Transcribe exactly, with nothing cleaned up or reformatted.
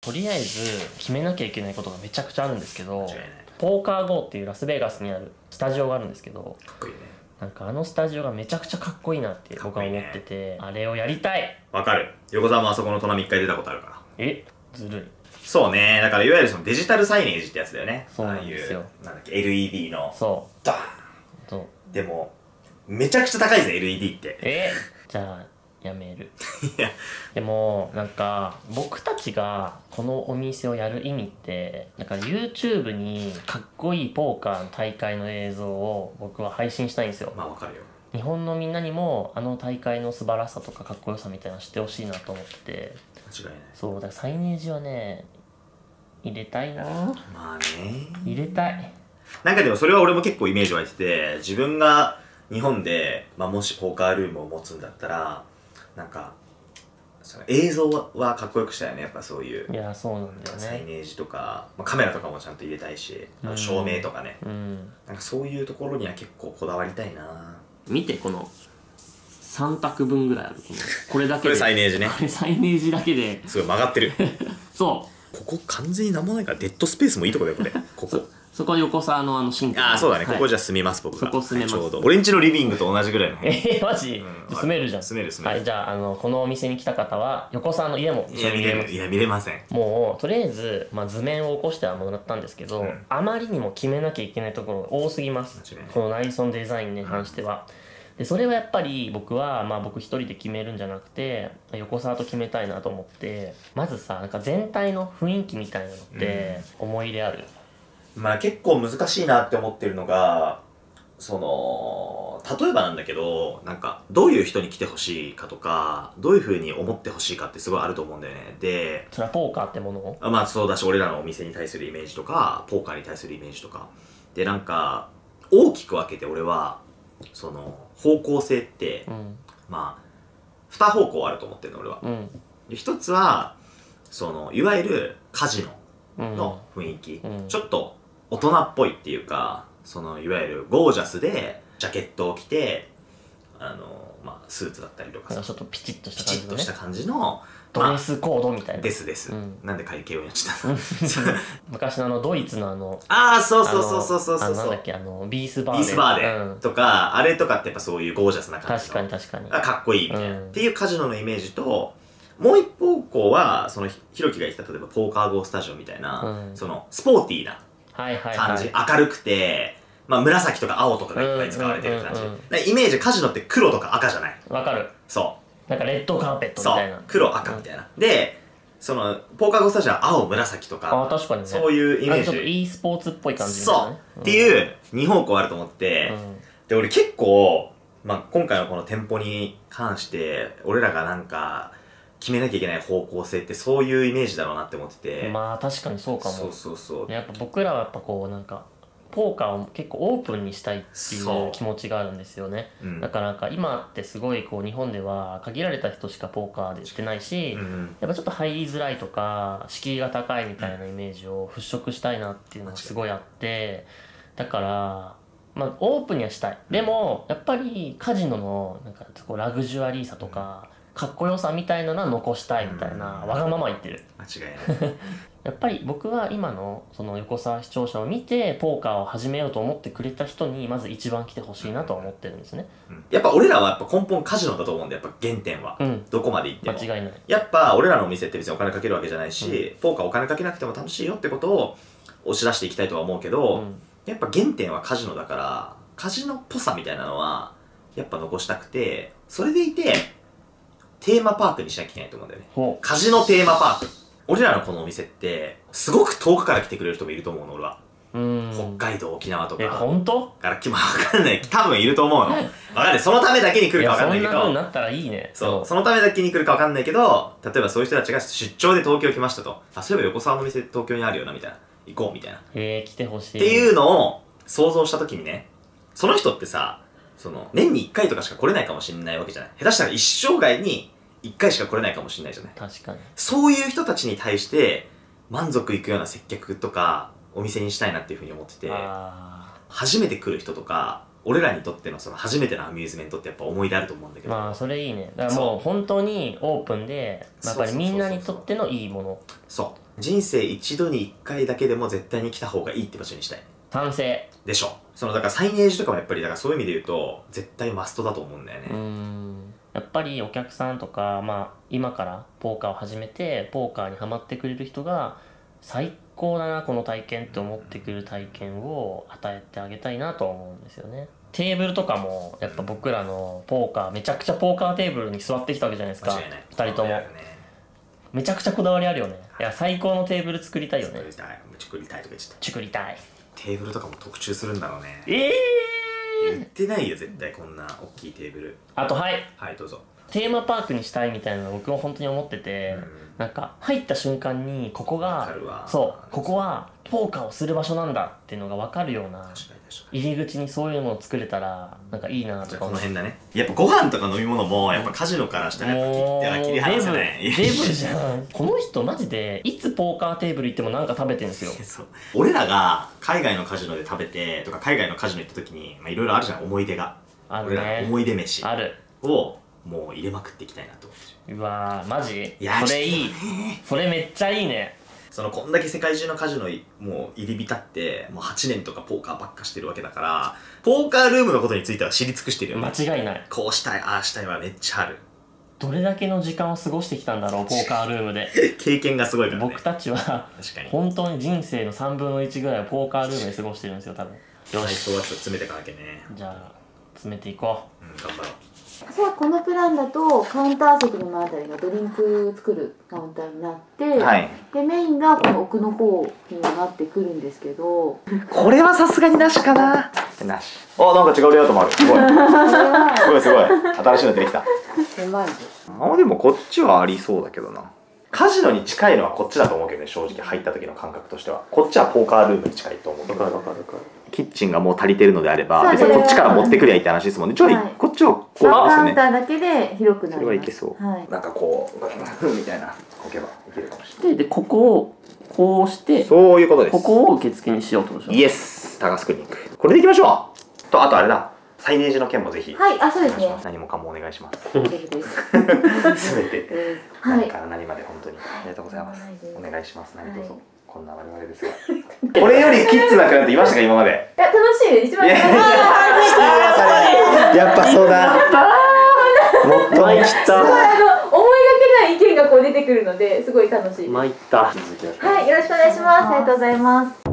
とりあえず決めなきゃいけないことがめちゃくちゃあるんですけど、 間違いない。 ポーカー ゴー っていうラスベガスにあるスタジオがあるんですけど、 かっこいいね。 なんかあのスタジオがめちゃくちゃかっこいいなって僕は思ってて、あれをやりたい。 わかる。横澤もあそこのトナミ一回出たことあるから。 え、ずるい。 そうね。だからいわゆるそのデジタルサイネージってやつだよね。 そうなんですよ。 ああいうなんだっけ エルイーディー のそダーン。 うそうでもめちゃくちゃ高いぜ エルイーディー って。 えじゃあやめる。 いやでもなんか僕たちがこのお店をやる意味って、なんか YouTube にかっこいいポーカーの大会の映像を僕は配信したいんですよ。 まあわかるよ。 日本のみんなにもあの大会の素晴らしさとかかっこよさみたいなの知ってほしいなと思ってて、 間違いない。 そうだからサイネージはね入れたいな。 まあね。 入れたい。 なんかでもそれは俺も結構イメージ湧いてて、自分が日本で、まあ、もしポーカールームを持つんだったら、なんかその映像はかっこよくしたいね。やっぱそういういやそうなんだよサイね。 ネージとか、まあ、カメラとかもちゃんと入れたいし、あの照明とかね、 うんなんかそういうところには結構こだわりたいな。 見てこのさん択分ぐらいあるこのこれだけでこれサイネージね。 これサイネージだけですごい曲がってる。 そうここ完全になんもないからデッドスペースもいいとこだよこれ。ここそこ横沢のあのシンクああそうだね、 はいここじゃ住みます僕が。 そこ住めますはいちょうど俺んちのリビングと同じぐらいの部屋。 えー、マジ、 うん住めるじゃん。 住める住めるはい、じゃあ、あのこのお店に来た方は横沢の家もいや見れる。いや見れません。 もうとりあえず、まあ、図面を起こしてはもらったんですけど、 うんあまりにも決めなきゃいけないところが多すぎます間違いないこの内装デザインに関しては。でそれはやっぱり僕は、まあ、僕一人で決めるんじゃなくて横澤と決めたいなと思って、まずさなんか全体の雰囲気みたいなのって思い入れある？ まあ結構難しいなって思ってるのが、その例えばなんだけど、なんかどういう人に来てほしいかとか、どういう風に思ってほしいかってすごいあると思うんだよね。で、 それはポーカーってものをあまあそうだし、俺らのお店に対するイメージとか、ポーカーに対するイメージとかで、なんか大きく分けて俺はその方向性って、 うんまあに方向あると思ってるの俺は。 うんで一つはそのいわゆるカジノうんの雰囲気、 うんちょっと大人っぽいっていうか、そのいわゆるゴージャスでジャケットを着て、あのまあスーツだったりとかさ、 なんかちょっとピチッとしピた感じのねチッとした感じのドレスコードみたいな、 ですです、 うんなんで会計をやっちゃったの昔のあのドイツのあのああそうそうそうそうそうあそうそうのなんだっけあのビースバーデンビースバーデうんンとか、あれとかってやっぱそういうゴージャスな感じ確のかに確かにあかっこいいみたいな、 うんっていうカジノのイメージと、もう一方向はそのひひろきが言ってた例えばポーカーゴースタジオみたいな、 うんそのスポーティーなはいはい感じ、 はい明るくて、まあ、紫とか青とかがいっぱい使われてる感じ、 うんうんうんうんでイメージカジノって黒とか赤じゃない。 わかる。 そなんかレッドカーペットうそうみたいな黒赤みたいな、でそのポーカーゴースタジオは青紫とあか、 あ確かにねそういうイメーあちょっとジ、 e スポーツっぽい感じみたいなねそう、っていう二方向あると思って、 うんで俺結構、まあ、今回のこの店舗に関して俺らがなんか決めなきゃいけない方向性ってそういうイメージだろうなって思ってて、 まあ確かにそうかも。 そうそうそう、 やっぱ僕らはやっぱこうなんかポーカーを結構オープンにしたいっていそうう気持ちがあるんですよね。 うんだからなんか今ってすごいこう日本では限られた人しかポーカーでしてないし、 うんうんやっぱちょっと入りづらいとか敷居が高いみたいなイメージを払拭したいなっていうのがすごいあって、だからまあオープンにはしたい。でもやっぱりカジノのなんかこうラグジュアリーさとかかっこよさみたいなのは残したいみたいなわがまま言ってる。 間違いないやっぱり僕は今のその横澤視聴者を見てポーカーを始めようと思ってくれた人にまず一番来てほしいなとは思ってるんですね。 うんやっぱ俺らはやっぱ根本カジノだと思うんだよ、やっぱ原点は、 うんどこまで行っても間違いない。 やっぱ俺らのお店って別にお金かけるわけじゃないし、ポーカーお金かけなくても楽しいよってことを押し出していきたいとは思うけど、 うんやっぱ原点はカジノだから、カジノっぽさみたいなのはやっぱ残したくて、それでいてテーマパークにしなきゃいけないと思うんだよね。 ほカジノテーマパーク。俺らのこのお店ってすごく遠くから来てくれる人もいると思うの俺は、 う。うん。 北海道沖縄とえ、 か本当？ からきまあ分かんない、多分いると思うの分かんない、そのためだけに来るかいや、そ分かんないけど、 んな風になったらいいね。 そう、そのためだけに来るか分かんないけど、例えばそういう人たちが出張で東京来ましたと、あ、そういえば横澤の店東京にあるよなみたいな、行こうみたいなっへえ、来てほしい。 ていうのを想像した時にね、その人ってさ、その年にいっかいとかしか来れないかもしれないわけじゃない。下手したら一生涯にいっかいしか来れないかもしれないじゃない。 確かに。 そういう人たちに対して満足いくような接客とかお店にしたいなっていうふうに思ってて、 あ初めて来る人とか俺らにとってのその初めてのアミューズメントってやっぱ思い出あると思うんだけー。 ど、 まあ、それいいね。だからもう本当にオープンで、まあやっぱりみんなにとってのいいもの。 そう人生一度に一回だけでも絶対に来た方がいいって場所にしたい。 賛成でしょ。そのだからサイネージとかもやっぱりだからそういう意味で言うと絶対マストだと思うんだよね。 うーんやっぱりお客さんとか、まあ、今からポーカーを始めてポーカーにハマってくれる人が最高だなこの体験って思ってくる体験を与えてあげたいなと思うんですよね。テーブルとかもやっぱ僕らのポーカーめちゃくちゃポーカーテーブルに座ってきたわけじゃないですか。 間違いない。 ふたりともめちゃくちゃこだわりあるよね。いや最高のテーブル作りたいよね。 作りたい。作りたいとか言っちゃった。 作りたい。 テーブルとかも特注するんだろうね。 ええー、 言ってないよ絶対こんな大きいテーブル。 あとはいはいどうぞ。 テーマパークにしたいみたいなの僕も本当に思ってて、うん、なんか入った瞬間にここがそうここはポーカーをする場所なんだっていうのが分かるような入り口にそういうのを作れたらなんかいいなとかこの辺だね。やっぱご飯とか飲み物もやっぱカジノからしたらやっぱ切っては切り離せない。 デブデブじゃん。この人マジでいつポーカーテーブル行ってもなんか食べてるんですよ。 そう俺らが海外のカジノで食べてとか海外のカジノ行った時にいろいろあるじゃん思い出が。 あるね。 俺ら思い出飯あるをもう入れまくっていきたいなと思ってる。うわーマジいやそれいい。それめっちゃいいね。 そのこんだけ世界中のカジノもう入り浸ってもうはちねんとかポーカーばっかしてるわけだからポーカールームのことについては知り尽くしてるよね。 間違いない。 こうしたいああしたいはめっちゃある。 どれだけの時間を過ごしてきたんだろうポーカールームで。 経験がすごいからね。 僕たちは確かに本当に人生のさんぶんのいちぐらいをポーカールームで過ごしてるんですよ多分。 よしそうはちょっと詰めていかなきゃね。 じゃあ詰めていこう、うん、頑張ろう。 私はこのプランだとカウンター席のあたりがドリンク作るカウンターになって、はい、でメインがこの奥の方にはなってくるんですけどこれはさすがになしかな。なし。あなんか違うレイアウトもある。すごいすごいすごい新しいの出てきた。 狭いあでもこっちはありそうだけどな。カジノに近いのはこっちだと思うけどね正直入った時の感覚としてはこっちはポーカールームに近いと思うけど。分かる分かる分かる。キッチンがもう足りてるのであれば別にこっちから持ってくりゃいいって話ですもんね。ちょい、はい、こっちをこうカウンターだけで広くなる。 それはいけそう、はい、なんかこうみたいな置けばいけるかもしれない。 でここをこうしてそういうことです。 ここを受付にしようってことでしょ。 イエスタガスクリニックこれでいきましょう。とあとあれだサイネージの件もぜひはいあそうですね何もかもお願いします。 大丈夫です。 すべて何から何まで本当にありがとうございます。お願いします何卒。こんな我々ですがこれよりキッズなくなっていましたか今まで。 いや楽しい一番楽しい。 やっぱそうだ。もっと参った。 あの思いがけない意見がこう出てくるのですごい楽しい。 参った。 はいよろしくお願いします。ありがとうございます。